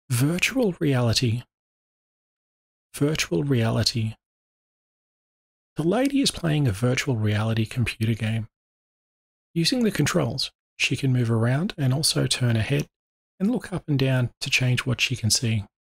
Virtual reality. Virtual reality. The lady is playing a virtual reality computer game. Using the controls, she can move around and also turn her head and look up and down to change what she can see.